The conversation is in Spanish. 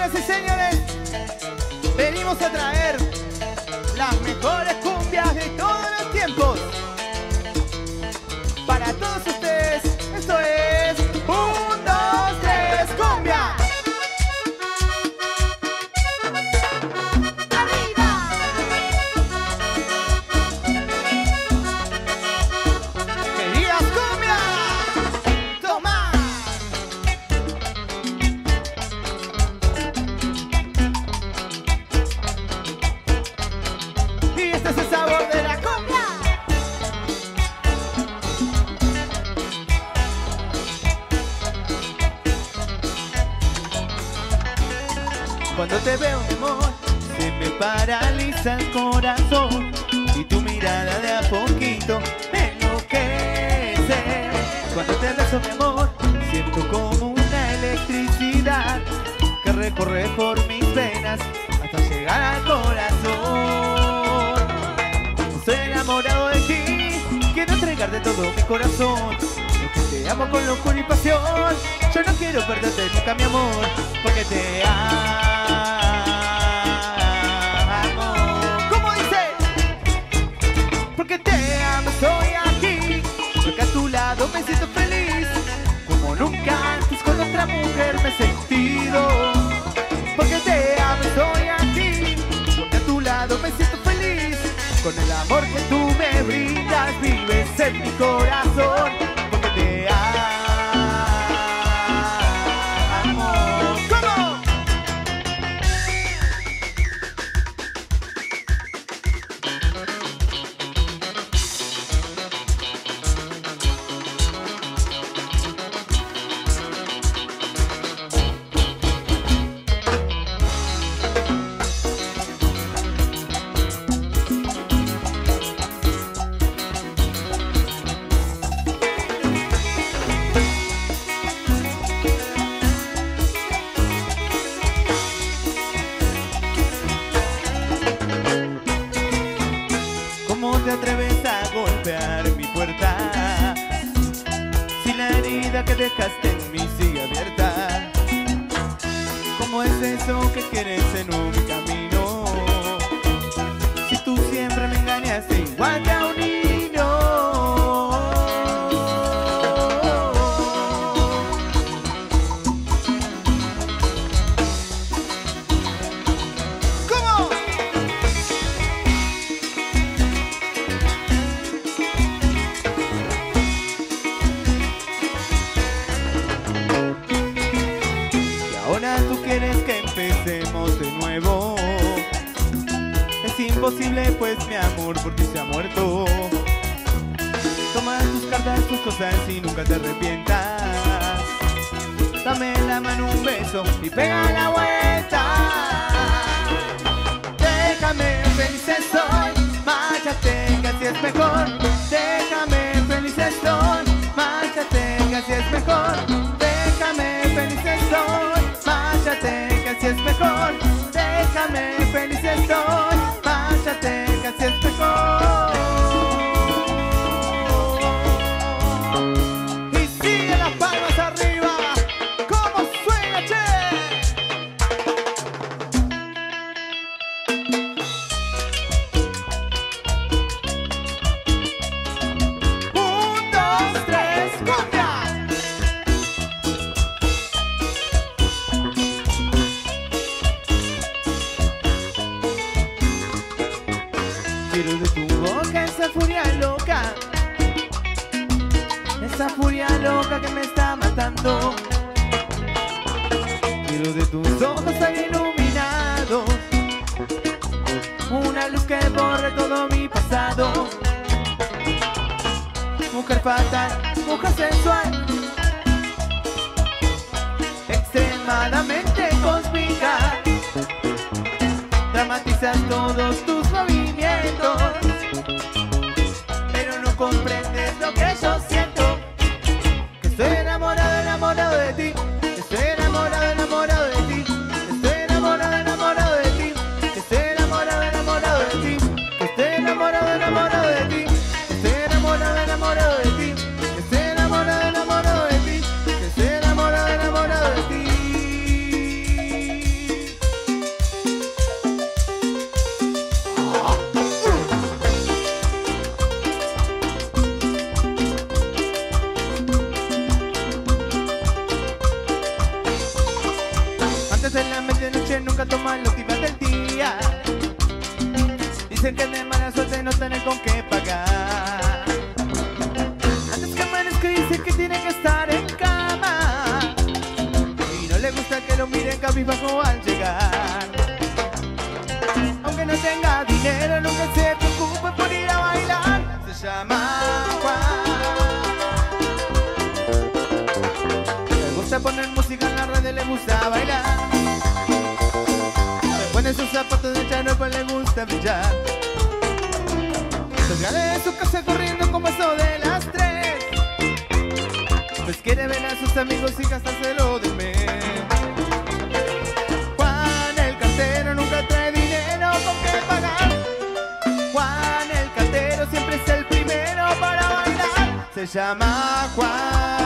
Señoras y señores, venimos a traer las mejores cumbias de todos los tiempos para todos ustedes. Esto es 1, 2, 3, cumbia. ¡Arriba! ¡Querías cumbia! ¡Toma! Y este es el sabor de la cumbia. Cuando te veo, mi amor, se me paraliza el corazón y tu mirada de a poquito me enloquece. Cuando te beso, mi amor, siento como una electricidad que recorre por mis venas hasta llegar al corazón. Estoy enamorado de ti, quiero entregarte todo mi corazón. Porque te amo con locura y pasión. Yo no quiero perderte nunca, mi amor, porque te amo. ¿Cómo dice? Porque te amo, estoy aquí, porque a tu lado me siento feliz, como nunca antes con otra mujer me he sentido. Porque te amo, estoy aquí, porque a tu lado me siento feliz, con el amor que tú me brindas, vives en mi corazón. Porque te amo. ¿Cómo? ¿Cómo te atreves a golpear mi puerta si la herida que dejaste en mí sigue abierta? ¿Cómo es eso que quieres en un camino si tú siempre me engañaste igual que a un niño? ¿Cómo? Ahora tú quieres que empecemos de nuevo. Es imposible, pues mi amor por ti se ha muerto. Toma tus cartas, tus cosas y nunca te arrepientas. Dame la mano, un beso y pega la vuelta. Déjame, feliz estoy, márchate que así es mejor. Déjame, feliz estoy, márchate que así es mejor. Déjame, feliz estoy, márchate que así es mejor. Déjame, feliz estoy, márchate que así es mejor. Y sigue las palmas arriba, como suena, che. 1, 2, 3, cumbia. Quiero de tu boca esa furia loca, esa furia loca que me está matando. Quiero de tus ojos tan iluminados, una luz que borre todo mi pasado. Mujer fatal, mujer sensual, extremadamente cósmica. Dramatizas todos tus movimientos, pero no comprendes lo que yo siento. Que estoy enamorado, enamorado de ti. Estoy enamorado, enamorado de ti. Estoy enamorado, enamorado de ti. Estoy enamorado, enamorado de ti. Estoy enamorado, enamorado de ti. Estoy enamorado, enamorado de ti. Estoy enamorado, enamorado de ti. Estoy enamorado, enamorado de ti. lo miren cabizbajo al llegar. Aunque no tenga dinero, nunca se preocupe por ir a bailar. Se llama Juan. Le gusta poner música en la radio, le gusta bailar. Se pone sus zapatos de charro, pues le gusta brillar. Salga de su casa corriendo como eso de las 3. Pues quiere ver a sus amigos y gastárselo del mes. Juan el cartero nunca trae dinero con qué pagar. Juan el cartero siempre es el primero para bailar. Se llama Juan.